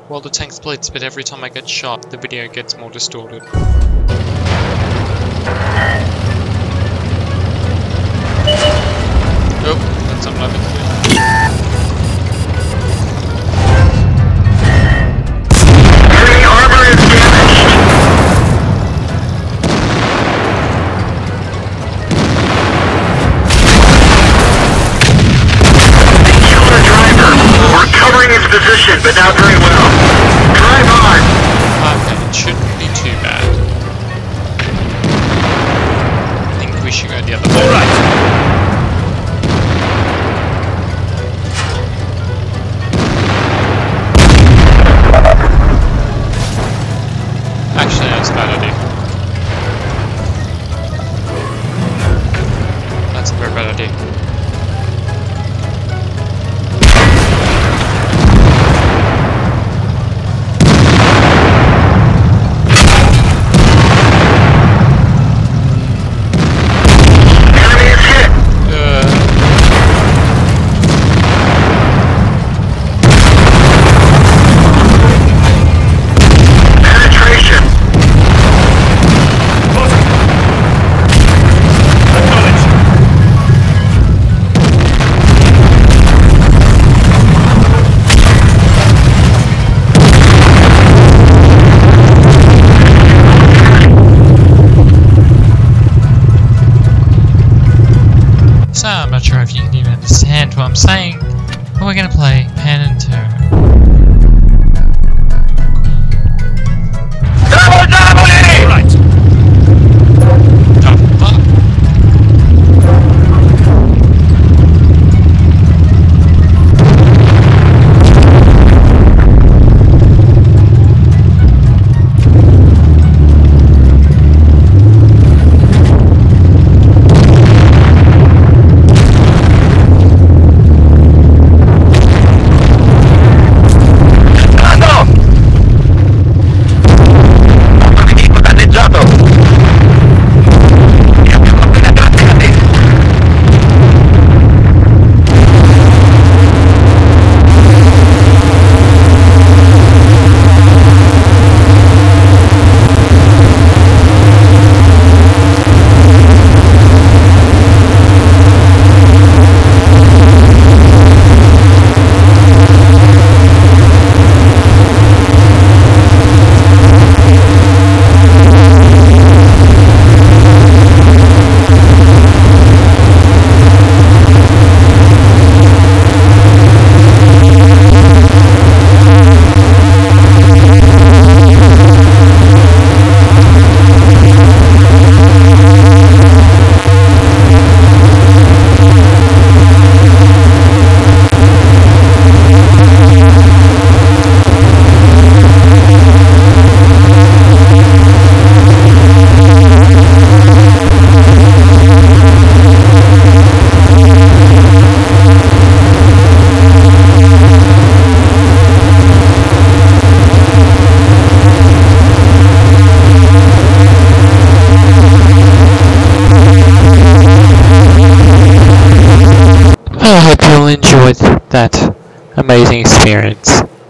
Well, the tank splits, but every time I get shot, the video gets more distorted. Oh, that's something I've been doing. Enemy armor is damaged. The killer driver. We're covering his position, but not very well. Drive on. Okay, it shouldn't be too bad. I think we should go the other way. Alright. Actually, that's a bad idea. That's a very bad idea. Enemy is hit. Penetration. Acknowledged. So, I'm not sure if you can even understand what I'm saying, but we're gonna play Pen and Turn. Right. Oh, fuck. I hope you all enjoyed that amazing experience.